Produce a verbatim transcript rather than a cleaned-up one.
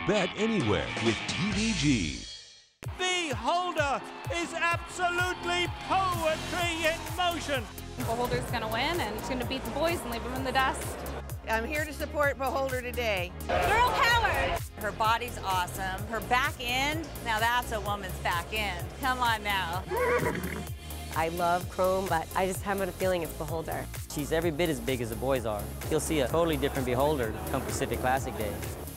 bet anywhere with T V G. Beholder is absolutely poetry in motion. Beholder's going to win, and she's going to beat the boys and leave them in the dust. I'm here to support Beholder today. Girl power! Her body's awesome. Her back end, now that's a woman's back end. Come on now. I love Chrome, but I just have a feeling it's Beholder. She's every bit as big as the boys are. You'll see a totally different Beholder come Pacific Classic Day.